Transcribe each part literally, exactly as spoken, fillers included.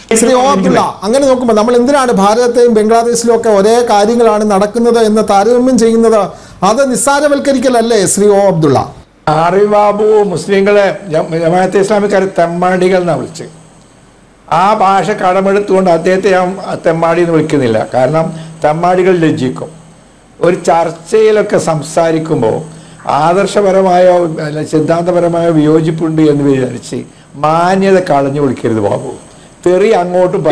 ശ്രീ ഒ അബ്ദുള്ള, അങ്ങനെ നോക്കുമ്പോൾ നമ്മൾ എന്തിനാണ് ഭാരതത്തെയും ബംഗ്ലാദേശിലും ഒക്കെ ഒരേ കാര്യങ്ങളാണ് നടക്കുന്നത് എന്ന് താരതമ്യം ചെയ്യുന്നത്? അത് നിസ്സാരവൽക്കരിക്കലല്ലേ ശ്രീ ഒ അബ്ദുള്ള? ആർവി ബാബു മുസ്ലിങ്ങളെ ജമാഅത്തെ ഇസ്ലാമിക്കാരെ തെമ്മാടികൾ എന്നാണ് വിളിച്ചത്. ആ ഭാഷ കടമെടുത്തുകൊണ്ട് അദ്ദേഹത്തെ ഞാൻ തെമ്മാടി എന്ന് വിളിക്കുന്നില്ല. കാരണം തെമ്മാടികൾ ലജ്ജിക്കും. ഒരു ചർച്ചയിലൊക്കെ സംസാരിക്കുമ്പോൾ ആദർശപരമായോ അല്ല സിദ്ധാന്തപരമായോ വിയോജിപ്പുണ്ട് എന്ന് വിചാരിച്ച് മാന്യത കളഞ്ഞു വിളിക്കരുത് ബാബു. തെറി അങ്ങോട്ടും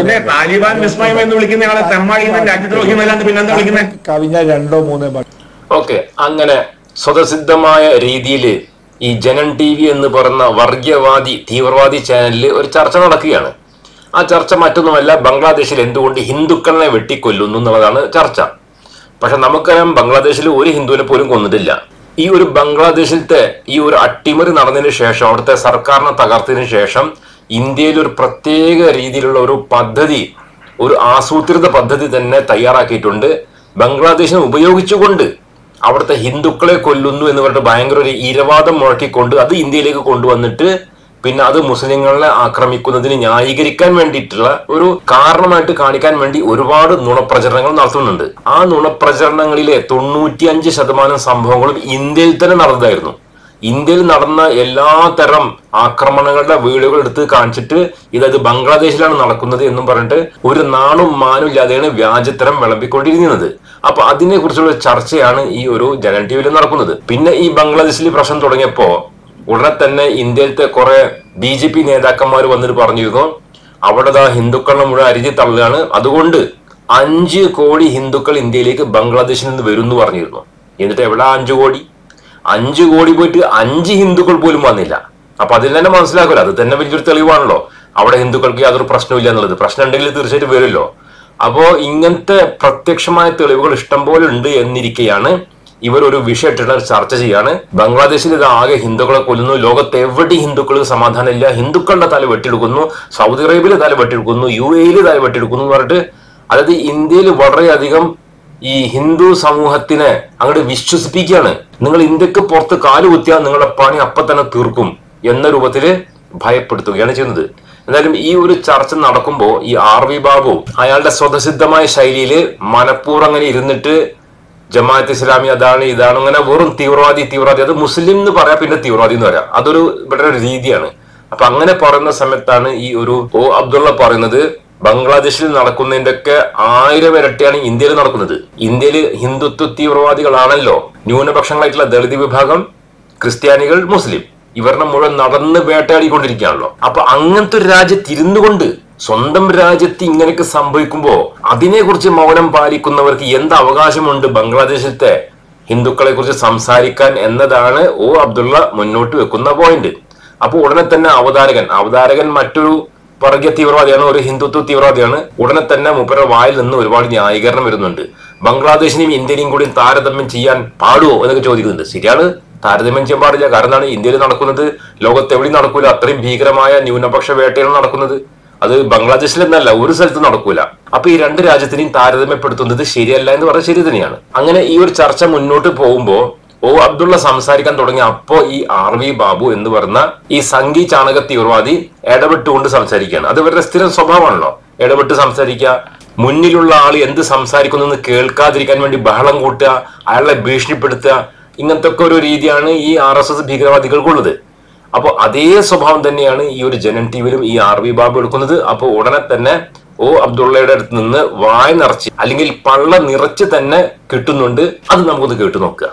കവിഞ്ഞ രണ്ടോ മൂന്നോ. ഓക്കെ, അങ്ങനെ സ്വതസിദ്ധമായ രീതിയിൽ ഈ ജനൻ ടി വി എന്ന് പറയുന്ന വർഗീയവാദി തീവ്രവാദി ചാനലിൽ ഒരു ചർച്ച നടക്കുകയാണ്. ആ ചർച്ച മറ്റൊന്നുമല്ല, ബംഗ്ലാദേശിൽ എന്തുകൊണ്ട് ഹിന്ദുക്കളെ വെട്ടിക്കൊല്ലുന്നു എന്നുള്ളതാണ് ചർച്ച. പക്ഷെ നമുക്കറിയാം, ബംഗ്ലാദേശിൽ ഒരു ഹിന്ദുവിനെ പോലും കൊന്നിട്ടില്ല. ഈ ഒരു ബംഗ്ലാദേശിലത്തെ ഈ ഒരു അട്ടിമറി നടന്നതിന് ശേഷം, അവിടുത്തെ സർക്കാരിനെ തകർത്തതിന് ശേഷം ഇന്ത്യയിൽ ഒരു പ്രത്യേക രീതിയിലുള്ള ഒരു പദ്ധതി, ഒരു ആസൂത്രിത പദ്ധതി തന്നെ തയ്യാറാക്കിയിട്ടുണ്ട്. ബംഗ്ലാദേശിനെ ഉപയോഗിച്ചുകൊണ്ട് അവിടുത്തെ ഹിന്ദുക്കളെ കൊല്ലുന്നു എന്ന് പറഞ്ഞിട്ട് ഭയങ്കര ഒരു ഇരവാദം മുഴക്കിക്കൊണ്ട് അത് ഇന്ത്യയിലേക്ക് കൊണ്ടുവന്നിട്ട് പിന്നെ അത് മുസ്ലിങ്ങളെ ആക്രമിക്കുന്നതിന് ന്യായീകരിക്കാൻ വേണ്ടിയിട്ടുള്ള ഒരു കാരണമായിട്ട് കാണിക്കാൻ വേണ്ടി ഒരുപാട് നുണപ്രചരണങ്ങൾ നടത്തുന്നുണ്ട്. ആ നുണപ്രചരണങ്ങളിലെ തൊണ്ണൂറ്റിയഞ്ച് ശതമാനം സംഭവങ്ങളും ഇന്ത്യയിൽ തന്നെ നടന്നതായിരുന്നു. ഇന്ത്യയിൽ നടന്ന എല്ലാ തരം ആക്രമണങ്ങളുടെ വീഡിയോകൾ എടുത്ത് കാണിച്ചിട്ട് ഇതത് ബംഗ്ലാദേശിലാണ് നടക്കുന്നത് എന്നും പറഞ്ഞിട്ട് ഒരു നാണും മാനും ഇല്ലാതെയാണ് വ്യാജത്തരം വിളമ്പിക്കൊണ്ടിരിക്കുന്നത്. അപ്പൊ അതിനെ കുറിച്ചുള്ള ചർച്ചയാണ് ഈ ഒരു ജനൻ ടി വിയിൽ നടക്കുന്നത്. പിന്നെ ഈ ബംഗ്ലാദേശിൽ പ്രശ്നം തുടങ്ങിയപ്പോ ഉടനെ തന്നെ ഇന്ത്യയിലത്തെ കുറെ ബി ജെ പി നേതാക്കന്മാർ വന്നിട്ട് പറഞ്ഞിരുന്നു, അവിടെ ഹിന്ദുക്കളെ മുഴുവൻ അരിഞ്ഞു തള്ളുകയാണ്, അതുകൊണ്ട് അഞ്ച് കോടി ഹിന്ദുക്കൾ ഇന്ത്യയിലേക്ക് ബംഗ്ലാദേശിൽ നിന്ന് വരും എന്ന് പറഞ്ഞിരുന്നു. എന്നിട്ട് എവിടെ അഞ്ചു കോടി അഞ്ചു കോടി പോയിട്ട് അഞ്ച് ഹിന്ദുക്കൾ പോലും വന്നില്ല. അപ്പൊ അതിൽ തന്നെ മനസ്സിലാക്കില്ല, അത് തന്നെ വലിയൊരു തെളിവാണല്ലോ അവിടെ ഹിന്ദുക്കൾക്ക് യാതൊരു പ്രശ്നമില്ല എന്നുള്ളത്. പ്രശ്നം ഉണ്ടെങ്കിൽ തീർച്ചയായിട്ടും വരുമല്ലോ. അപ്പോ ഇങ്ങനത്തെ പ്രത്യക്ഷമായ തെളിവുകൾ ഇഷ്ടം പോലെ ഉണ്ട് എന്നിരിക്കെയാണ് ഇവർ ഒരു വിഷയമായിട്ടുള്ള ചർച്ച ചെയ്യാണ്. ബംഗ്ലാദേശിൽ ഇത് ആകെ ഹിന്ദുക്കളെ കൊല്ലുന്നു, ലോകത്ത് എവിടെ ഹിന്ദുക്കൾക്ക് സമാധാനമില്ല, ഹിന്ദുക്കളുടെ തല വെട്ടിയെടുക്കുന്നു, സൗദി അറേബ്യയിൽ തല വെട്ടിയെടുക്കുന്നു, യു എയിൽ തല വെട്ടിയെടുക്കുന്നു എന്ന് പറഞ്ഞിട്ട്, അതായത് ഇന്ത്യയിൽ വളരെയധികം ഈ ഹിന്ദു സമൂഹത്തിനെ അങ്ങോട്ട് വിശ്വസിപ്പിക്കുകയാണ്. നിങ്ങൾ ഇന്ത്യക്ക് പുറത്ത് കാലുകുത്തിയാൽ നിങ്ങളുടെ പണി അപ്പൊ തന്നെ തീർക്കും എന്ന രൂപത്തില് ഭയപ്പെടുത്തുകയാണ് ചെയ്യുന്നത്. എന്തായാലും ഈ ഒരു ചർച്ച നടക്കുമ്പോൾ ഈ ആർ വി ബാബു അയാളുടെ സ്വതസിദ്ധമായ ശൈലിയില് മനഃപൂർവ്വം അങ്ങനെ ഇരുന്നിട്ട് ജമാഅത്ത് ഇസ്ലാമി അതാണ് ഇതാണ് അങ്ങനെ വെറും തീവ്രവാദി തീവ്രവാദി അത് മുസ്ലിം എന്ന് പറയാം, പിന്നെ തീവ്രവാദി എന്ന് പറയാം, അതൊരു ഇവിടെ ഒരു രീതിയാണ്. അപ്പൊ അങ്ങനെ പറയുന്ന സമയത്താണ് ഈ ഒരു ഒ അബ്ദുള്ള പറയുന്നത് ബംഗ്ലാദേശിൽ നടക്കുന്നതിന്റെ ഒക്കെ ആയിരം ഇരട്ടിയാണ് ഇന്ത്യയിൽ നടക്കുന്നത്. ഇന്ത്യയിൽ ഹിന്ദുത്വ തീവ്രവാദികളാണല്ലോ ന്യൂനപക്ഷങ്ങളായിട്ടുള്ള ദളിത് വിഭാഗം, ക്രിസ്ത്യാനികൾ, മുസ്ലിം, ഇവരുടെ മുഴുവൻ നടന്ന് വേട്ടയാടിക്കൊണ്ടിരിക്കുകയാണല്ലോ. അപ്പൊ അങ്ങനത്തെ ഒരു രാജ്യത്ത് ഇരുന്നു കൊണ്ട് സ്വന്തം രാജ്യത്ത് ഇങ്ങനെയൊക്കെ സംഭവിക്കുമ്പോ അതിനെക്കുറിച്ച് മൗനം പാലിക്കുന്നവർക്ക് എന്ത് അവകാശമുണ്ട് ബംഗ്ലാദേശത്തെ ഹിന്ദുക്കളെ കുറിച്ച് സംസാരിക്കാൻ എന്നതാണ് ഒ അബ്ദുള്ള മുന്നോട്ട് വെക്കുന്ന പോയിന്റ്. അപ്പൊ ഉടനെ തന്നെ അവതാരകൻ അവതാരകൻ മറ്റൊരു വർഗീയ തീവ്രവാദിയാണ്, ഒരു ഹിന്ദുത്വ തീവ്രവാദിയാണ്. ഉടനെ തന്നെ മൂപ്പരുടെ വായിൽ നിന്ന് ഒരുപാട് ന്യായീകരണം വരുന്നുണ്ട്. ബംഗ്ലാദേശിനെയും ഇന്ത്യനെയും കൂടി താരതമ്യം ചെയ്യാൻ പാടുമോ എന്നൊക്കെ ചോദിക്കുന്നുണ്ട്. ശരിയാണ്, താരതമ്യം ചെയ്യാൻ പാടില്ല. കാരണം എന്താണ്, ഇന്ത്യയിൽ നടക്കുന്നത് ലോകത്ത് എവിടെയും നടക്കൂല. അത്രയും ഭീകരമായ ന്യൂനപക്ഷ വേട്ടയാണ് നടക്കുന്നത്. അത് ബംഗ്ലാദേശിൽ എന്നല്ല, ഒരു സ്ഥലത്ത് നടക്കൂല. അപ്പൊ ഈ രണ്ട് രാജ്യത്തിനെയും താരതമ്യപ്പെടുത്തുന്നത് ശരിയല്ല എന്ന് പറഞ്ഞാൽ ശരി തന്നെയാണ്. അങ്ങനെ ഈ ഒരു ചർച്ച മുന്നോട്ട് പോകുമ്പോ ഒ അബ്ദുള്ള സംസാരിക്കാൻ തുടങ്ങി. അപ്പോ ഈ ആർ വി ബാബു എന്ന് പറഞ്ഞ ഈ സംഘി ചാണക തീവ്രവാദി ഇടപെട്ടുകൊണ്ട് സംസാരിക്കുകയാണ്. അത് ഇവരുടെ സ്ഥിരം സ്വഭാവമാണല്ലോ, ഇടപെട്ട് സംസാരിക്കുക, മുന്നിലുള്ള ആൾ എന്ത് സംസാരിക്കുന്നു എന്ന് കേൾക്കാതിരിക്കാൻ വേണ്ടി ബഹളം കൂട്ടുക, അയാളെ ഭീഷണിപ്പെടുത്തുക, ഇങ്ങനത്തെ ഒക്കെ ഒരു രീതിയാണ് ഈ ആർ എസ് എസ് ഭീകരവാദികൾക്കുള്ളത്. അപ്പോൾ അതേ സ്വഭാവം തന്നെയാണ് ഈ ഒരു ജനൻ ടി വിയിലും ഈ ആർ വി ബാബു എടുക്കുന്നത്. അപ്പൊ ഉടനെ തന്നെ ഒ അബ്ദുള്ളയുടെ അടുത്ത് നിന്ന് വായ നിറച്ച് അല്ലെങ്കിൽ പള്ള നിറച്ച് തന്നെ കിട്ടുന്നുണ്ട്. അത് നമുക്കൊന്ന് കേട്ടു നോക്കുക.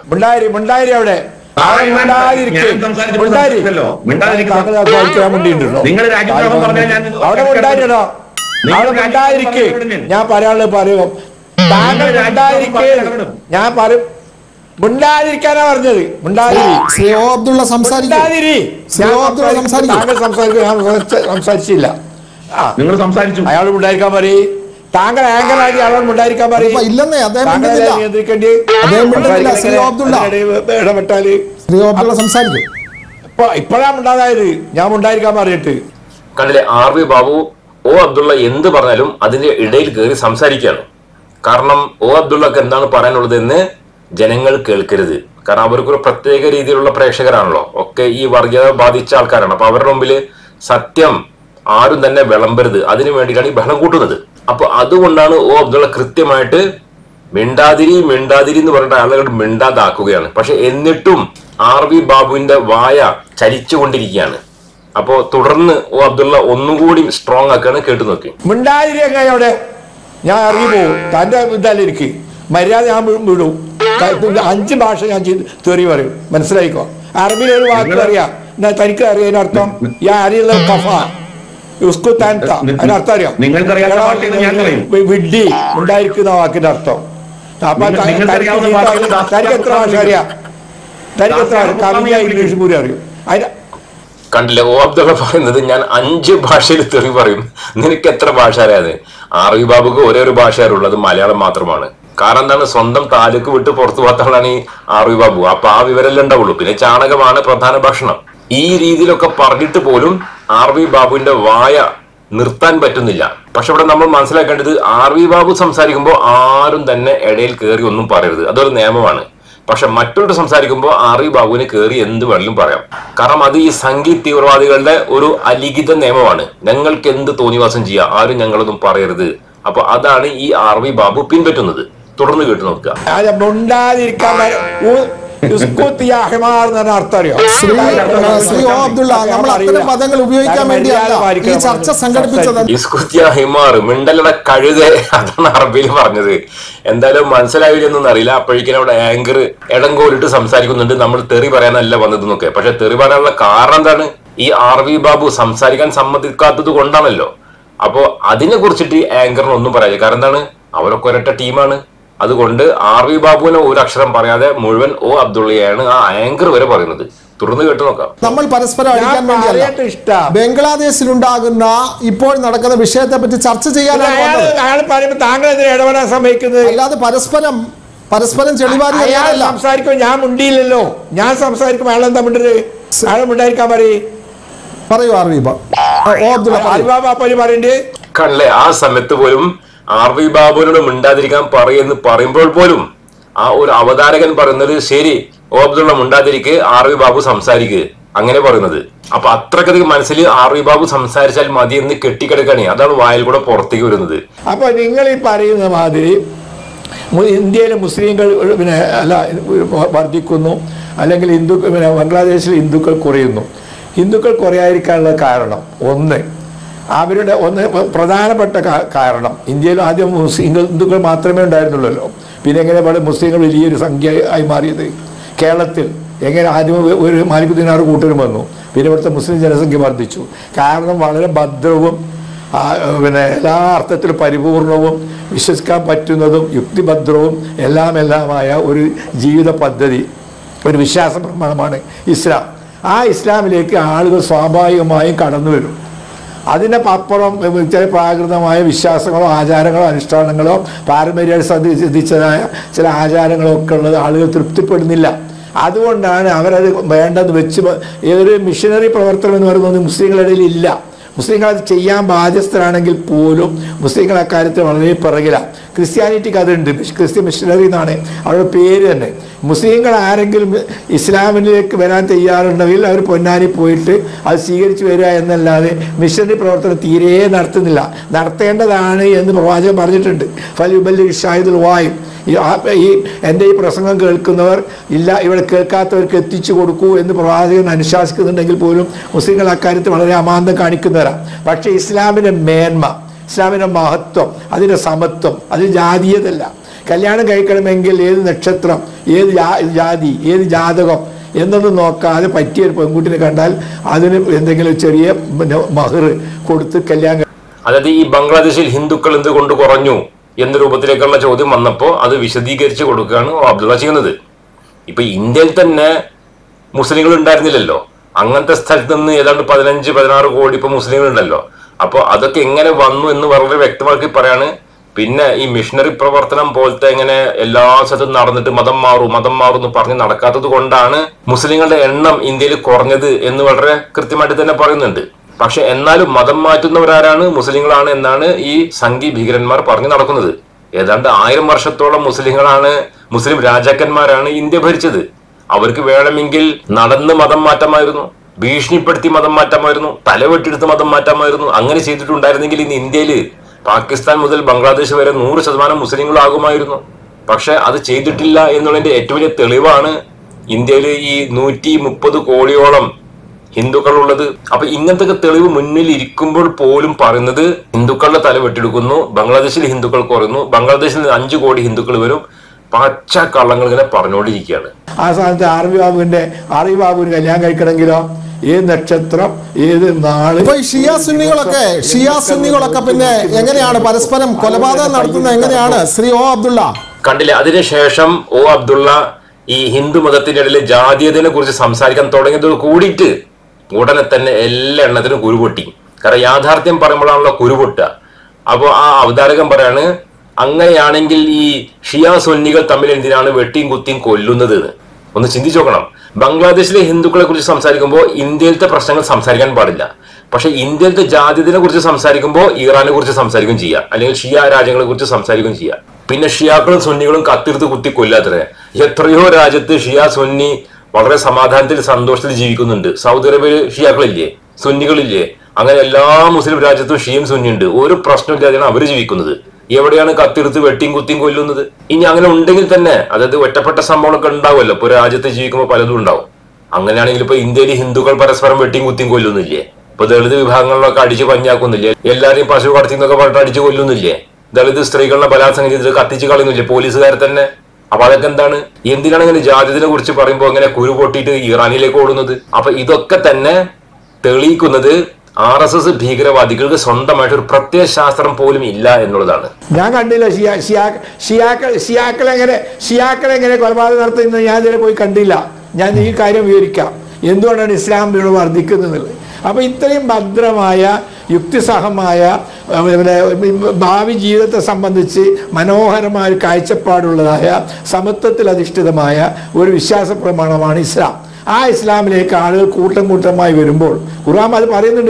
അവിടെ ഞാൻ പറയാനുള്ളത് പറയും, ഞാൻ പറയും മിണ്ടാതിരിക്കാനാ പറഞ്ഞത്. സംസാരിച്ചില്ല, നിങ്ങൾ സംസാരിച്ചു, അയാൾ ഉണ്ടായിരിക്കാൻ പറയും. താങ്കൾ ആങ്കറായി അയാളോട് ഉണ്ടായിരിക്കാൻ പറയും. നിയന്ത്രിക്കേണ്ടി ഇടപെട്ടാല് ഇപ്പൊ ഇപ്പോഴാ ഉണ്ടാകായത്, ഞാൻ ഉണ്ടായിരിക്കാൻ പറഞ്ഞിട്ട്. കണ്ടില്ലേ, ആർ വി ബാബു ഒ അബ്ദുള്ള എന്ത് പറഞ്ഞാലും അതിന്റെ ഇടയിൽ കയറി സംസാരിക്കുകയാണ്. കാരണം ഒ അബ്ദുള്ളക്ക് എന്താണ് പറയാനുള്ളത് എന്ന് ജനങ്ങൾ കേൾക്കരുത്. കാരണം അവർക്കൊരു പ്രത്യേക രീതിയിലുള്ള പ്രേക്ഷകരാണല്ലോ, ഒക്കെ ഈ വർഗീയത ബാധിച്ച ആൾക്കാരാണ്. അപ്പൊ അവരുടെ മുമ്പിൽ സത്യം ആരും തന്നെ വിളമ്പരുത്, അതിനു വേണ്ടിയിട്ടാണ് ഈ ബഹളം കൂട്ടുന്നത്. അപ്പൊ അതുകൊണ്ടാണ് ഒ അബ്ദുള്ള കൃത്യമായിട്ട് മിണ്ടാതിരി മിണ്ടാതിരി എന്ന് പറഞ്ഞിട്ട് ആളുകൾ മിണ്ടാതാക്കുകയാണ്. പക്ഷെ എന്നിട്ടും ആർ വി ബാബുവിന്റെ വായ ചലിച്ചുകൊണ്ടിരിക്കുകയാണ്. അപ്പോ തുടർന്ന് ഒ അബ്ദുള്ള ഒന്നുകൂടി സ്ട്രോങ് ആക്കാണ്. കേട്ടു നോക്കി. മിണ്ടാതിരി എങ്ങനെ അവിടെ ഞാൻ ഇറങ്ങി പോകും. തന്റെ ഇതാലിരിക്കും മര്യാദ ഞാൻ വിടും. അഞ്ച് ഭാഷ ഞാൻ ചെയ്ത് തെറി പറയും. മനസ്സിലായിക്കോ. അറബിയിൽ ഒരു വാക്ക് അറിയാം, തനിക്ക് അറിയാൻ അർത്ഥം യാ അറിയുന്ന കഫ ഉസ്കു താൻത, അതിനർത്ഥം അറിയാം. വിഡ്ഢി ഉണ്ടായിരിക്കുന്ന വാക്കിന്റെ അർത്ഥം. അപ്പൊ തനിക്ക് എത്ര ഭാഷ അറിയാം? തനിക്ക് എത്ര കവിഞ്ഞ ഇംഗ്ലീഷ് കൂടി അറിയും. അതിന് കണ്ടില്ല ഒ അബ്ദുള്ള പറയുന്നത് ഞാൻ അഞ്ച് ഭാഷയിൽ തെറി പറയും. നിനക്ക് എത്ര ഭാഷ അറിയാതെ? ആർ വി ബാബുക്ക് ഒരേ ഒരു ഭാഷ അറിയുള്ളൂ, അത് മലയാളം മാത്രമാണ്. കാരണം എന്താണ്, സ്വന്തം താലൂക്ക് വിട്ട് പുറത്തു പോകാത്തതാണ് ഈ ആർ വി ബാബു. അപ്പൊ ആ വിവരമല്ലേ ഉണ്ടാവുള്ളൂ. പിന്നെ ചാണകമാണ് പ്രധാന ഭക്ഷണം. ഈ രീതിയിലൊക്കെ പറഞ്ഞിട്ട് പോലും ആർ വി ബാബുവിന്റെ വായ നിർത്താൻ പറ്റുന്നില്ല. പക്ഷെ ഇവിടെ നമ്മൾ മനസ്സിലാക്കേണ്ടത് ആർ വി ബാബു സംസാരിക്കുമ്പോൾ ആരും തന്നെ ഇടയിൽ കയറി ഒന്നും പറയരുത്, അതൊരു നിയമമാണ്. പക്ഷെ മറ്റൊരു സംസാരിക്കുമ്പോൾ ആർ വി ബാബുവിന് കയറി എന്ത് വേണമെങ്കിലും പറയാം. കാരണം അത് ഈ സംഗീത തീവ്രവാദികളുടെ ഒരു അലിഖിത നിയമമാണ്. ഞങ്ങൾക്ക് എന്ത് തോന്നിവാസം ചെയ്യാം, ആരും ഞങ്ങളൊന്നും പറയരുത്. അപ്പൊ അതാണ് ഈ ആർ വി ബാബു പിൻപറ്റുന്നത്. തുടർന്ന് കേട്ടു നോക്കുക. ഉപയോഗിക്കാൻ വേണ്ടിയല്ല ഈ ചർച്ച സംഘടിപ്പിച്ചത്. മിണ്ടലട കഴുത, അതാണ് അറബിയിൽ പറഞ്ഞത്. എന്തായാലും മനസ്സിലാവില്ലെന്നൊന്നും അറിയില്ല. അപ്പോഴേക്കും അവിടെ ആങ്കർ ഇടങ്കോലിട്ട് സംസാരിക്കുന്നുണ്ട്, നമ്മൾ തെറി പറയാനല്ല വന്നതെന്നൊക്കെ. പക്ഷെ തെറി പറയാനുള്ള കാരണം എന്താണ്? ഈ ആർ വി ബാബു സംസാരിക്കാൻ സമ്മതിക്കാത്തത് കൊണ്ടാണല്ലോ. അപ്പോ അതിനെ കുറിച്ചിട്ട് ആങ്കറിനൊന്നും പറയാതെ. കാരണം എന്താണ്, അവരൊക്കെ ഒരൊറ്റ ടീമാണ്. അതുകൊണ്ട് ആർ വി ബാബുവിനെ ഒരു അക്ഷരം പറയാതെ മുഴുവൻ ഒ അബ്ദുള്ളയാണ് ആ ആങ്കർ വരെ പറയുന്നത്. തുറന്നു കേട്ടു നോക്കാം. നമ്മൾ പരസ്പരം അടിക്കാൻ വേണ്ടിയല്ല, ബംഗ്ലാദേശിലുണ്ടാകുന്ന ഇപ്പോൾ നടക്കുന്ന വിഷയത്തെ പറ്റി ചർച്ച ചെയ്യാനാണ്. അല്ലാതെ പരസ്പരം പരസ്പരം ചെളിവാരി സംസാരിക്കും. ഞാൻ മുണ്ടിയില്ലല്ലോ, ഞാൻ സംസാരിക്കും. അയാൾ എന്താ മിണ്ടത്? അയാൾ മിണ്ടായിരിക്കാൻ പറയും. പറയൂ ആർ വി ബാബു പറയണ്ടേ. കണ്ടല്ലേ, ആ സമയത്ത് പോലും ആർ വി ബാബുവിനോട് മിണ്ടാതിരിക്കാൻ പറയുമെന്ന് പറയുമ്പോൾ പോലും ആ ഒരു അവതാരകൻ പറയുന്നത് ശരി ഒ അബ്ദുള്ള മിണ്ടാതിരിക്ക്, ആർ വി ബാബു സംസാരിക്ക്, അങ്ങനെ പറയുന്നത്. അപ്പൊ അത്രക്കധികം മനസ്സിൽ ആർ വി ബാബു സംസാരിച്ചാൽ മതി എന്ന് കെട്ടിക്കിടക്കാണ്. അതാണ് വായിൽ കൂടെ പുറത്തേക്ക് വരുന്നത്. അപ്പൊ നിങ്ങൾ ഈ പറയുന്ന മാതിരി ഇന്ത്യയിലെ മുസ്ലിങ്ങൾ പിന്നെ അല്ല വർദ്ധിക്കുന്നു, അല്ലെങ്കിൽ ഹിന്ദു പിന്നെ ബംഗ്ലാദേശിൽ ഹിന്ദുക്കൾ കുറയുന്നു. ഹിന്ദുക്കൾ കുറയാതിരിക്കാനുള്ള കാരണം ഒന്ന്, അവരുടെ ഒന്ന് പ്രധാനപ്പെട്ട കാരണം ഇന്ത്യയിൽ ആദ്യം മുസ്ലിം ഹിന്ദുക്കൾ മാത്രമേ ഉണ്ടായിരുന്നുള്ളൂ. പിന്നെ എങ്ങനെ വളരെ മുസ്ലിങ്ങൾ വലിയൊരു സംഖ്യ ആയി മാറിയത്? കേരളത്തിൽ എങ്ങനെ ആദ്യം ഒരു മാലിക് ദിനാർ കൂട്ടരും വന്നു, പിന്നെ ഇവിടുത്തെ മുസ്ലിം ജനസംഖ്യ വർദ്ധിച്ചു. കാരണം വളരെ ഭദ്രവും പിന്നെ എല്ലാ അർത്ഥത്തിലും പരിപൂർണവും വിശ്വസിക്കാൻ പറ്റുന്നതും യുക്തിഭദ്രവും എല്ലാം എല്ലാമായ ഒരു ജീവിത പദ്ധതി, ഒരു വിശ്വാസ പ്രമാണമാണ് ഇസ്ലാം. ആ ഇസ്ലാമിലേക്ക് ആളുകൾ സ്വാഭാവികമായും കടന്നു വരും. അതിൻ്റെ അപ്പുറം ചില പ്രാകൃതമായ വിശ്വാസങ്ങളോ ആചാരങ്ങളോ അനുഷ്ഠാനങ്ങളോ പാരമ്പര്യമായിട്ട് ശ്രദ്ധിച്ചതായ ചില ആചാരങ്ങളോ ഒക്കെ ഉള്ളത് ആളുകൾ തൃപ്തിപ്പെടുന്നില്ല. അതുകൊണ്ടാണ് അവരത് വേണ്ടെന്ന് വെച്ച് ഒരു മിഷനറി പ്രവർത്തനം എന്ന് പറയുന്നത് മുസ്ലിങ്ങളുടെ ഇടയിൽ ഇല്ല. മുസ്ലിങ്ങൾ അത് ചെയ്യാൻ ബാധ്യസ്ഥരാണെങ്കിൽ പോലും മുസ്ലിങ്ങൾ അക്കാര്യത്തിൽ വളരെ പിറകിലാണ്. ക്രിസ്ത്യാനിറ്റിക്ക് അതുണ്ട്, ക്രിസ്ത്യൻ മിഷനറി എന്നാണ് അവരുടെ പേര് തന്നെ. മുസ്ലിങ്ങൾ ആരെങ്കിലും ഇസ്ലാമിലേക്ക് വരാൻ തയ്യാറുണ്ടെങ്കിൽ അവർ പൊന്നാനി പോയിട്ട് അത് സ്വീകരിച്ചു വരിക എന്നല്ലാതെ മിഷനറി പ്രവർത്തനം തീരെ നടത്തുന്നില്ല. നടത്തേണ്ടതാണ് എന്ന് പ്രവാചകൻ പറഞ്ഞിട്ടുണ്ട്. ഫലുബല്ലി ഷാഹിദുൽ വായു, ഈ എൻ്റെ ഈ പ്രസംഗം കേൾക്കുന്നവർ ഇല്ല ഇവിടെ കേൾക്കാത്തവർക്ക് എത്തിച്ചു കൊടുക്കൂ എന്ന് പ്രവാചകൻ അനുശാസിക്കുന്നുണ്ടെങ്കിൽ പോലും മുസ്ലിങ്ങൾ അക്കാര്യത്തിൽ വളരെ അമാന്തം കാണിക്കുന്നവരാണ്. പക്ഷേ ഇസ്ലാമിൻ്റെ മേന്മ, ഇസ്ലാമിൻ്റെ മഹത്വം, അതിൻ്റെ സമത്വം, അതിന് ജാതീയതല്ല. കല്യാണം കഴിക്കണമെങ്കിൽ ഏത് നക്ഷത്രം, ഏത് ജാതി, ഏത് ജാതകം എന്നൊന്നും നോക്കാതെ പറ്റിയൊരു പെൺകുട്ടിനെ കണ്ടാൽ അതിന് എന്തെങ്കിലും ചെറിയ മഹർ കൊടുത്ത് കല്യാണം. അതായത് ഈ ബംഗ്ലാദേശിൽ ഹിന്ദുക്കൾ എന്തുകൊണ്ട് കുറഞ്ഞു എന്ന രൂപത്തിലേക്കുള്ള ചോദ്യം വന്നപ്പോൾ അത് വിശദീകരിച്ച് കൊടുക്കുകയാണ് അബ്ദുള്ള ചെയ്യുന്നത്. ഇപ്പൊ ഇന്ത്യയിൽ തന്നെ മുസ്ലിങ്ങൾ ഉണ്ടായിരുന്നില്ലല്ലോ. അങ്ങനത്തെ സ്ഥലത്ത് നിന്ന് ഏതാണ്ട് പതിനഞ്ച് പതിനാറ് കോടി ഇപ്പൊ മുസ്ലിങ്ങൾ ഉണ്ടല്ലോ. അപ്പോൾ അതൊക്കെ എങ്ങനെ വന്നു എന്ന് വളരെ വ്യക്തമാക്കി പറയാണ്. പിന്നെ ഈ മിഷണറി പ്രവർത്തനം പോലത്തെ ഇങ്ങനെ എല്ലാ സ്ഥലത്തും നടന്നിട്ട് മതം മാറും മതം മാറും എന്ന് പറഞ്ഞ് നടക്കാത്തത് കൊണ്ടാണ് മുസ്ലിങ്ങളുടെ എണ്ണം ഇന്ത്യയിൽ കുറഞ്ഞത് എന്ന് വളരെ കൃത്യമായിട്ട് തന്നെ പറയുന്നുണ്ട്. പക്ഷെ എന്നാലും മതം മാറ്റുന്നവരാരാണ്? മുസ്ലിങ്ങളാണ് എന്നാണ് ഈ സംഘി ഭീകരന്മാർ പറഞ്ഞു നടക്കുന്നത്. ഏതാണ്ട് ആയിരം വർഷത്തോളം മുസ്ലിങ്ങളാണ്, മുസ്ലിം രാജാക്കന്മാരാണ് ഇന്ത്യ ഭരിച്ചത്. അവർക്ക് വേണമെങ്കിൽ നടന്ന് മതം മാറ്റമായിരുന്നു. ഭീഷണിപ്പെടുത്തി മതം മാറ്റാമായിരുന്നു, തലവെട്ടിയെടുത്ത് മതം മാറ്റാമായിരുന്നു. അങ്ങനെ ചെയ്തിട്ടുണ്ടായിരുന്നെങ്കിൽ ഇന്ന് ഇന്ത്യയിൽ പാകിസ്ഥാൻ മുതൽ ബംഗ്ലാദേശ് വരെ നൂറ് ശതമാനം മുസ്ലിങ്ങളാകുമായിരുന്നു. പക്ഷെ അത് ചെയ്തിട്ടില്ല എന്നുള്ളതിന്റെ ഏറ്റവും വലിയ തെളിവാണ് ഇന്ത്യയിൽ ഈ നൂറ്റി മുപ്പത് കോടിയോളം ഹിന്ദുക്കളുള്ളത്. അപ്പൊ ഇങ്ങനത്തെ തെളിവ് മുന്നിൽ ഇരിക്കുമ്പോൾ പോലും പറയുന്നത് ഹിന്ദുക്കളുടെ തല വെട്ടിയെടുക്കുന്നു, ബംഗ്ലാദേശിൽ ഹിന്ദുക്കൾ കുറയുന്നു, ബംഗ്ലാദേശിൽ അഞ്ചു കോടി ഹിന്ദുക്കൾ വരും. പച്ച കള്ളങ്ങൾ ഇങ്ങനെ പറഞ്ഞുകൊണ്ടിരിക്കുകയാണ്. ആ സ്ഥാനത്ത് ആർ വി ബാബുവിന്റെ ആർ വി ബാബുവിന് കല്യാണം കഴിക്കണമെങ്കിലോ ഏത് നക്ഷത്രം ഏത് നാള് ഇപ്പൊ ഷിയ സുന്നികളൊക്കെ ഷിയ സുന്നികളൊക്കെ പിന്നെ എങ്ങനെയാണ് പരസ്പരം കൊലപാതകം നടത്തുന്നത്? എങ്ങനെയാണ് ശ്രീ ഒ അബ്ദുള്ള? കണ്ടില്ലേ? അതിനുശേഷം ഒ അബ്ദുള്ള ഈ ഹിന്ദു മതത്തിന്റെ ഇടയിൽ ജാതീയതയെ കുറിച്ച് സംസാരിക്കാൻ തുടങ്ങിയതോട് കൂടിയിട്ട് ഉടനെ തന്നെ എല്ലാ എണ്ണത്തിനും കുരുപൊട്ടി. കാരണം യാഥാർത്ഥ്യം പറയുമ്പോഴാണല്ലോ കുരുപൊട്ടുക. അപ്പോൾ ആ അവതാരകൻ പറയാണ്, അങ്ങനെയാണെങ്കിൽ ഈ ഷിയ സുന്നികൾ തമ്മിൽ എന്തിനാണ് വെട്ടിയും കുത്തിയും കൊല്ലുന്നത്? ഒന്ന് ചിന്തിച്ചു നോക്കണം. ബംഗ്ലാദേശിലെ ഹിന്ദുക്കളെ കുറിച്ച് സംസാരിക്കുമ്പോൾ ഇന്ത്യയിലത്തെ പ്രശ്നങ്ങൾ സംസാരിക്കാൻ പാടില്ല. പക്ഷെ ഇന്ത്യയിലത്തെ ജാതിയെ കുറിച്ച് സംസാരിക്കുമ്പോൾ ഇറാനെ കുറിച്ച് സംസാരിക്കുകയും ചെയ്യാം, അല്ലെങ്കിൽ ഷിയ രാജ്യങ്ങളെ കുറിച്ച് സംസാരിക്കുകയും ചെയ്യാം. പിന്നെ ഷിയാക്കളും സുന്നികളും കത്തിർത്ത് കുത്തി കൊല്ലാത്തത്. എത്രയോ രാജ്യത്ത് ഷിയ സുന്നി വളരെ സമാധാനത്തിൽ സന്തോഷത്തിൽ ജീവിക്കുന്നുണ്ട്. സൗദി അറേബ്യയിൽ ഷിയാക്കളില്ലേ, സുന്നികളില്ലേ? അങ്ങനെ എല്ലാ മുസ്ലിം രാജ്യത്തും ഷിയും സുന്നിയുണ്ട്. ഒരു പ്രശ്നമില്ലാതെയാണ് അവർ ജീവിക്കുന്നത്. എവിടെയാണ് കത്തിരുത്ത് വെട്ടിയും കുത്തിയും കൊല്ലുന്നത്? ഇനി അങ്ങനെ ഉണ്ടെങ്കിൽ തന്നെ, അതായത് ഒറ്റപ്പെട്ട സംഭവങ്ങളൊക്കെ ഉണ്ടാവുമല്ലോ, ഇപ്പൊ രാജ്യത്ത് ജീവിക്കുമ്പോൾ പലതും ഉണ്ടാവും. അങ്ങനെയാണെങ്കിൽ ഇപ്പൊ ഇന്ത്യയിൽ ഹിന്ദുക്കൾ പരസ്പരം വെട്ടിയും കുത്തിയും കൊല്ലുന്നില്ലേ? ഇപ്പൊ ദളിത് വിഭാഗങ്ങളിലൊക്കെ അടിച്ച് പഞ്ഞാക്കുന്നില്ലേ? എല്ലാരെയും പശു കടത്തി എന്നൊക്കെ പറഞ്ഞിട്ട് അടിച്ച് കൊല്ലുന്നില്ലേ? ദളിത് സ്ത്രീകളുടെ ബലാത്സംഗം ചെയ്തിട്ട് കത്തിച്ച് കളയുന്നില്ലേ പോലീസുകാരെ തന്നെ? അപ്പൊ അതൊക്കെ എന്താണ്? എന്തിനാണ് ഇങ്ങനെ ജാതിയെ കുറിച്ച് പറയുമ്പോൾ ഇങ്ങനെ കുരു പൊട്ടിയിട്ട് ഇറാനിലേക്ക് ഓടുന്നത്? അപ്പൊ ഇതൊക്കെ തന്നെ തെളിയിക്കുന്നത് ആർ എസ് എസ് ഭീകരവാദികൾക്ക് സ്വന്തമായിട്ട് ഒരു പ്രത്യയ ശാസ്ത്രം പോലും ഇല്ല എന്നുള്ളതാണ്. ഞാൻ കണ്ടില്ല ഷിയാ ഷിയാക്കൾ ഷിയാക്കൾ എങ്ങനെ ഷിയാക്കൾ എങ്ങനെ കൊലപാതകം നടത്തുന്നത് ഞാൻ ഇതിനെ പോയി കണ്ടില്ല. ഞാൻ ഈ കാര്യം വിവരിക്കാം എന്തുകൊണ്ടാണ് ഇസ്ലാം ഇവിടെ വർദ്ധിക്കുന്നത്. അപ്പൊ ഇത്രയും ഭദ്രമായ യുക്തിസഹമായ ഭാവി ജീവിതത്തെ സംബന്ധിച്ച് മനോഹരമായ ഒരു കാഴ്ചപ്പാടുള്ളതായ സമത്വത്തിൽ അധിഷ്ഠിതമായ ഒരു വിശ്വാസ പ്രമാണമാണ് ഇസ്ലാം. ആ ഇസ്ലാമിലേക്ക് ആളുകൾ കൂട്ടം കൂട്ടമായി വരുമ്പോൾ ഖുർആൻ അത് പറയുന്നുണ്ട്,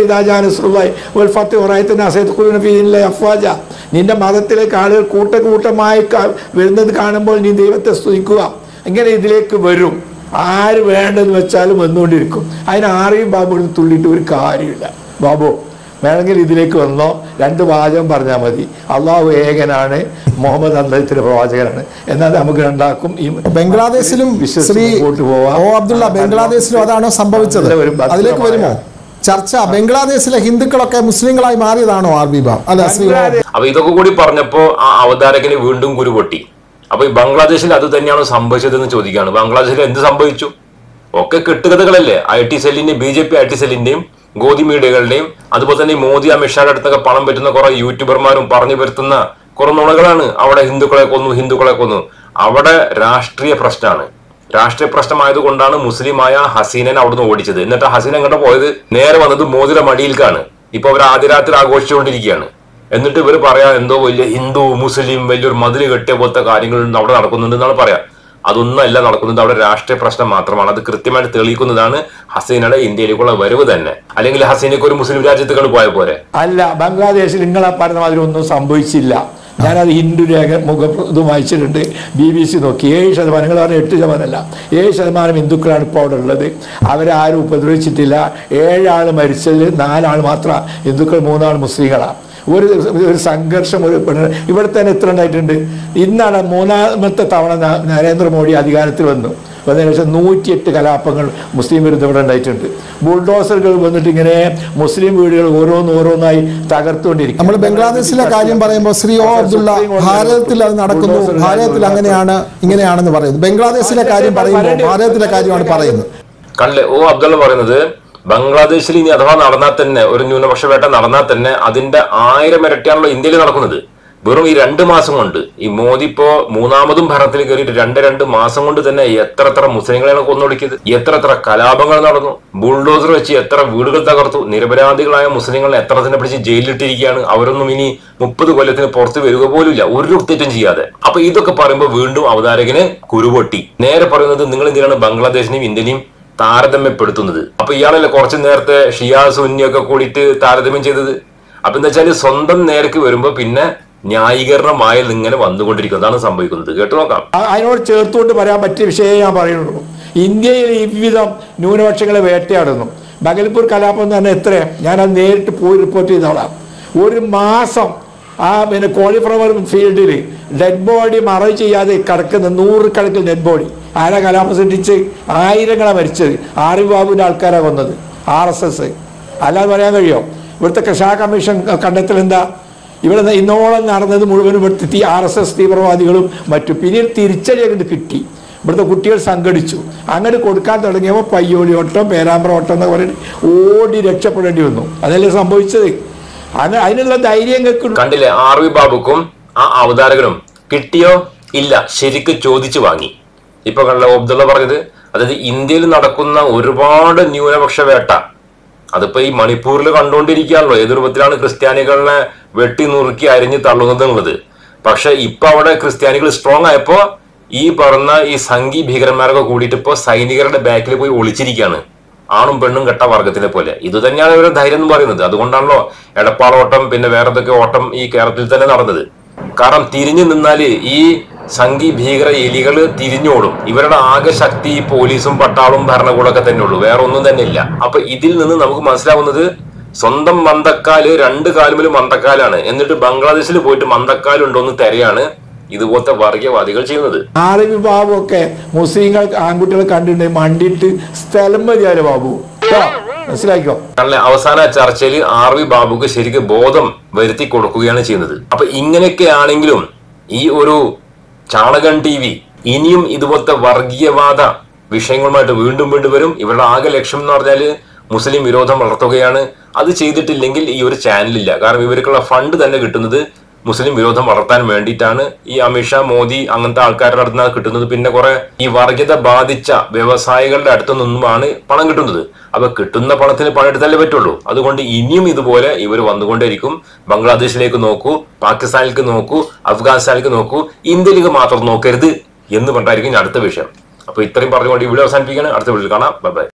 നിന്റെ മതത്തിലേക്ക് ആളുകൾ കൂട്ടം കൂട്ടമായി വരുന്നത് കാണുമ്പോൾ നീ ദൈവത്തെ സ്തുതിക്കുക. ഇങ്ങനെ ഇതിലേക്ക് വരും. ആര് വേണ്ടെന്ന് വെച്ചാലും വന്നുകൊണ്ടിരിക്കും. അതിന് ആരെയും ബാബു തുള്ളിയിട്ട് ഒരു കാര്യമില്ല. ബാബു വേണമെങ്കിൽ ഇതിലേക്ക് വന്നോ, രണ്ട് വാചകം പറഞ്ഞാൽ മതി. അള്ളാഹു ഏകനാണ്, മുഹമ്മദ് അദ്ദേഹത്തിന്റെ പ്രവാചകനാണ്, എന്നാൽ നമുക്ക് രണ്ടാക്കും ഈ ബംഗ്ലാദേശിലും ശ്രീ ഒ അബ്ദുള്ള ബംഗ്ലാദേശിലും അതാണോ സംഭവിച്ചത്? അതിലേക്ക് വരുമോ ചർച്ച? ബംഗ്ലാദേശിലെ ഹിന്ദുക്കളൊക്കെ മുസ്ലിങ്ങളായി മാറിയതാണോ ആർ ബി ബാബ്? അല്ല ശ്രീ. അപ്പൊ ഇതൊക്കെ കൂടി പറഞ്ഞപ്പോ ആ അവതാരകന് വീണ്ടും കുരുപൊട്ടി. അപ്പൊ ഈ ബംഗ്ലാദേശിൽ അത് തന്നെയാണോ സംഭവിച്ചതെന്ന് ചോദിക്കുകയാണ്. ബംഗ്ലാദേശിൽ എന്ത് സംഭവിച്ചു? ഒക്കെ കെട്ടുകഥകളല്ലേ. ഐ ടി സെല്ലിന്റെയും B J P I T സെല്ലിന്റെയും ഗോദി മീഡിയകളുടെയും അതുപോലെ തന്നെ മോദി അമിത്ഷായുടെ അടുത്തൊക്കെ പണം പറ്റുന്ന കുറെ യൂട്യൂബർമാരും പറഞ്ഞു വരുത്തുന്ന കുറെ നുണകളാണ്. അവിടെ ഹിന്ദുക്കളെ കൊന്നു, ഹിന്ദുക്കളെ കൊന്നു. അവിടെ രാഷ്ട്രീയ പ്രശ്നമാണ്. രാഷ്ട്രീയ പ്രശ്നമായതുകൊണ്ടാണ് മുസ്ലിമായ ഹസീനനെ അവിടുന്ന് ഓടിച്ചത്. എന്നിട്ട് ഹസീന എങ്ങോട്ട് പോയത്? നേരെ വന്നത് മോദിയുടെ മടിയിൽക്കാണ്. ഇപ്പൊ അവർ ആദ്യ രാത്രി ആഘോഷിച്ചുകൊണ്ടിരിക്കുകയാണ്. എന്നിട്ട് ഇവർ പറയാ എന്തോ വലിയ ഹിന്ദു മുസ്ലിം വലിയൊരു മതില് കെട്ടിയ പോലത്തെ കാര്യങ്ങൾ അവിടെ നടക്കുന്നുണ്ട് എന്നാണ് പറയാ. അതൊന്നല്ല നടക്കുന്നത്. അവിടെ രാഷ്ട്രീയ പ്രശ്നം മാത്രമാണ്. അത് കൃത്യമായിട്ട് തെളിയിക്കുന്നതാണ് ഹസീനയുടെ ഇന്ത്യയിലേക്കുള്ള വരവ് തന്നെ. അല്ലെങ്കിൽ ഹസീനക്ക് ഒരു മുസ്ലിം രാജ്യത്തേക്കാണ് പോയ പോലെ. അല്ല, ബംഗ്ലാദേശിൽ നിങ്ങളെ പറഞ്ഞ മാതിരി ഒന്നും സംഭവിച്ചില്ല. ഞാനത് ഹിന്ദു രേഖ മുഖ ഇത് വായിച്ചിട്ടുണ്ട്. ബി ബി സി നോക്കി ഏഴ് ശതമാനം നിങ്ങൾ പറഞ്ഞ എട്ട് ശതമാനമല്ല ഏഴ് ശതമാനം ഹിന്ദുക്കളാണ് ഇപ്പോൾ അവിടെ ഉള്ളത്. അവരാരും ഉപദ്രവിച്ചിട്ടില്ല. ഏഴാൾ മരിച്ചതിൽ നാലാൾ മാത്രം ഹിന്ദുക്കൾ, മൂന്നാൾ മുസ്ലിങ്ങളാണ്. ഒരു ഒരു സംഘർഷം ഒരു ഇവിടെ തന്നെ എത്ര ഉണ്ടായിട്ടുണ്ട്? ഇന്നാണ് മൂന്നാമത്തെ തവണ നരേന്ദ്രമോദി അധികാരത്തിൽ വന്നു. അതിന് ശേഷം നൂറ്റിയെട്ട് കലാപങ്ങൾ മുസ്ലിം വിരുദ്ധം ഇവിടെ ഉണ്ടായിട്ടുണ്ട്. ബുൾഡോസറുകൾ വന്നിട്ട് ഇങ്ങനെ മുസ്ലിം വീടുകൾ ഓരോന്ന് ഓരോന്നായി തകർത്തുകൊണ്ടിരിക്കും. നമ്മൾ ബംഗ്ലാദേശിലെ കാര്യം പറയുമ്പോൾ ശ്രീ ഒ അബ്ദുള്ള ഭാരതത്തിൽ അത് നടക്കുന്നു, ഭാരതത്തിൽ അങ്ങനെയാണ് ഇങ്ങനെയാണെന്ന് പറയുന്നു. ബംഗ്ലാദേശിലെ കാര്യം പറയുമ്പോൾ ഭാരതത്തിലെ കാര്യമാണ് പറയുന്നത്. കണ്ടില്ലേ ഓ അബ്ദുള്ള പറയുന്നത്? ബംഗ്ലാദേശിൽ ഇനി അഥവാ നടന്നാൽ തന്നെ ഒരു ന്യൂനപക്ഷ വേട്ട നടന്നാൽ തന്നെ അതിന്റെ ആയിരം ഇരട്ടിയാണല്ലോ ഇന്ത്യയിൽ നടക്കുന്നത്. വെറും ഈ രണ്ട് മാസം കൊണ്ട് ഈ മോദി ഇപ്പോ മൂന്നാമതും ഭരണത്തിൽ കയറിയിട്ട് രണ്ട് രണ്ട് മാസം കൊണ്ട് തന്നെ എത്ര എത്ര മുസ്ലിങ്ങളെയാണ് കൊന്നൊടുക്കിയത്, എത്ര എത്ര കലാപങ്ങൾ നടന്നു, ബുൾഡോസർ വെച്ച് എത്ര വീടുകൾ തകർത്തു, നിരപരാധികളായ മുസ്ലിങ്ങളെ എത്ര തന്നെ പിടിച്ച് ജയിലിലിട്ടിരിക്കുകയാണ്. അവരൊന്നും ഇനി മുപ്പത് കൊല്ലത്തിന് പുറത്ത് വരിക പോലുമില്ല ഒരു തെറ്റും ചെയ്യാതെ. അപ്പൊ ഇതൊക്കെ പറയുമ്പോൾ വീണ്ടും അവതാരകന് കുരുപൊട്ടി. നേരെ പറയുന്നത് നിങ്ങൾ എന്തിനാണ് ബംഗ്ലാദേശിനെയും ഇന്ത്യനെയും താരതമ്യപ്പെടുത്തുന്നത്? അപ്പൊ ഇയാളല്ലേ കുറച്ചു നേരത്തെ ഷിയാ സുന്നിയൊക്കെ കൂടിയിട്ട് താരതമ്യം ചെയ്തത്. അപ്പൊ എന്താ വെച്ചാല് സ്വന്തം നേർക്ക് വരുമ്പോ പിന്നെ ന്യായീകരണമായി ഇങ്ങനെ വന്നുകൊണ്ടിരിക്കും. അതാണ് സംഭവിക്കുന്നത്. കേട്ടു നോക്കാം. അതിനോട് ചേർത്തുകൊണ്ട് പറയാൻ പറ്റിയ വിഷയം ഞാൻ പറയുന്നുള്ളൂ. ഇന്ത്യയിൽ ഈ വിധം ന്യൂനപക്ഷങ്ങളെ വേട്ടയാടുന്നു. ബഗൽപൂർ കലാപം എന്ന് പറഞ്ഞാൽ എത്രയാണ്? ഞാനത് നേരിട്ട് പോയി റിപ്പോർട്ട് ചെയ്തോളാം. ഒരു മാസം ആ പിന്നെ കോളിഫ്ലവർ ഫീൽഡിൽ ഡെഡ് ബോഡി മറവ് ചെയ്യാതെ കിടക്കുന്ന നൂറുകണക്കിന് ഡെഡ് ബോഡി. ആരാ കലാപം സൃഷ്ടിച്ച്? ആയിരങ്ങളെ മരിച്ചത്. ആറിഫ് ബാബുവിൻ്റെ ആൾക്കാരാണ് കൊന്നത്, ആർ എസ് എസ്. അല്ലാതെ പറയാൻ കഴിയോ? ഇവിടുത്തെ കഷാ കമ്മീഷൻ കണ്ടെത്തൽ എന്താ? ഇവിടെ ഇന്നോളം നടന്നത് മുഴുവനും ഇവിടുത്തെ ആർ എസ് എസ് തീവ്രവാദികളും മറ്റും. പിന്നീട് തിരിച്ചടി അങ്ങോട്ട് കിട്ടി. ഇവിടുത്തെ കുട്ടികൾ സംഘടിച്ചു. അങ്ങനെ കൊടുക്കാൻ തുടങ്ങിയപ്പോൾ പയ്യോളി ഓട്ടം, പേരാമ്പ്ര ഓട്ടം എന്നൊക്കെ പറഞ്ഞിട്ട് ഓടി രക്ഷപ്പെടേണ്ടി വന്നു. അതല്ലേ സംഭവിച്ചത്? അത് അതിനുള്ള ധൈര്യം കണ്ടില്ലേ? ആർ വി ബാബുക്കും ആ അവതാരകനും കിട്ടിയോ? ഇല്ല, ശരിക്ക് ചോദിച്ചു വാങ്ങി. ഇപ്പൊ കണ്ട അബ്ദുള്ള പറഞ്ഞത്, അതായത് ഇന്ത്യയിൽ നടക്കുന്ന ഒരുപാട് ന്യൂനപക്ഷ വേട്ട, അതിപ്പോ ഈ മണിപ്പൂരിൽ കണ്ടുകൊണ്ടിരിക്കുകയാണല്ലോ. ഏത് രൂപത്തിലാണ് ക്രിസ്ത്യാനികളെ വെട്ടി നുറുക്കി അരിഞ്ഞ് തള്ളുന്നത് എന്നുള്ളത്. പക്ഷെ ഇപ്പൊ അവിടെ ക്രിസ്ത്യാനികൾ സ്ട്രോങ് ആയപ്പോ ഈ പറഞ്ഞ ഈ സംഘി ഭീകരന്മാരൊക്കെ കൂടിയിട്ട് ഇപ്പോ സൈനികരുടെ ബാക്കിൽ പോയി ഒളിച്ചിരിക്കുകയാണ്, ആണും പെണ്ണും കെട്ട വർഗത്തിനെ പോലെ. ഇത് തന്നെയാണ് ഇവരുടെ ധൈര്യം എന്ന് പറയുന്നത്. അതുകൊണ്ടാണല്ലോ എടപ്പാളോട്ടം പിന്നെ വേറെ എന്തൊക്കെ ഓട്ടം ഈ കേരളത്തിൽ തന്നെ നടന്നത്. കാരണം തിരിഞ്ഞു നിന്നാല് ഈ സംഘി ഭീകര എലികള് തിരിഞ്ഞോടും. ഇവരുടെ ആകെ ശക്തി ഈ പോലീസും പട്ടാളും ഭരണകൂടമൊക്കെ തന്നെ ഉള്ളൂ, വേറെ ഒന്നും തന്നെ ഇല്ല. അപ്പൊ ഇതിൽ നിന്ന് നമുക്ക് മനസ്സിലാവുന്നത് സ്വന്തം മന്തക്കാല് രണ്ട് കാലുമിലും മന്തക്കാലാണ്, എന്നിട്ട് ബംഗ്ലാദേശിൽ പോയിട്ട് മന്തക്കാലുണ്ടോന്ന് തെരയാണ് ഇതുപോലത്തെ വർഗീയവാദികൾ ചെയ്യുന്നത്. ആറിഫ് ബാബു ഒക്കെ മുസ്ലിങ്ങൾ ആൺകുട്ടികളെ കണ്ടിട്ട് മണ്ടിട്ട് സ്ഥലം മതിയാലോ ബാബു, മനസ്സിലാക്കിയോ? അവസാന ചർച്ചയിൽ ആർ വി ബാബുക്ക് ശരിക്കും ബോധം വരുത്തി കൊടുക്കുകയാണ് ചെയ്യുന്നത്. അപ്പൊ ഇങ്ങനെയൊക്കെ ആണെങ്കിലും ഈ ഒരു ചാണകൻ ടി വി ഇനിയും ഇതുപോലത്തെ വർഗീയവാദ വിഷയങ്ങളുമായിട്ട് വീണ്ടും വീണ്ടും വരും. ഇവരുടെ ആകെ ലക്ഷ്യം എന്ന് പറഞ്ഞാല് മുസ്ലിം വിരോധം വളർത്തുകയാണ്. അത് ചെയ്തിട്ടില്ലെങ്കിൽ ഈ ഒരു ചാനലില്ല. കാരണം ഇവർക്കുള്ള ഫണ്ട് തന്നെ കിട്ടുന്നത് മുസ്ലിം വിരോധം വളർത്താൻ വേണ്ടിയിട്ടാണ്. ഈ അമിത്ഷാ, മോദി അങ്ങനത്തെ ആൾക്കാരുടെ അടുത്ത് നിന്നാണ് കിട്ടുന്നത്. പിന്നെ കുറെ ഈ വർഗീയത ബാധിച്ച വ്യവസായികളുടെ അടുത്തു നിന്നുമാണ് പണം കിട്ടുന്നത്. അപ്പൊ കിട്ടുന്ന പണത്തിന് പണിയെടുത്താലേ പറ്റുള്ളൂ. അതുകൊണ്ട് ഇനിയും ഇതുപോലെ ഇവർ വന്നുകൊണ്ടേയിരിക്കും. ബംഗ്ലാദേശിലേക്ക് നോക്കൂ, പാകിസ്ഥാനിലേക്ക് നോക്കൂ, അഫ്ഗാനിസ്ഥാനിലേക്ക് നോക്കൂ, ഇന്ത്യയിലേക്ക് മാത്രം നോക്കരുത് എന്ന് പറഞ്ഞായിരിക്കും അടുത്ത വിഷയം. അപ്പൊ ഇത്രയും പറഞ്ഞുകൊണ്ട് ഇവിടെ അവസാനിപ്പിക്കുകയാണ്. അടുത്ത വീഡിയോയിൽ കാണാം. Bye by.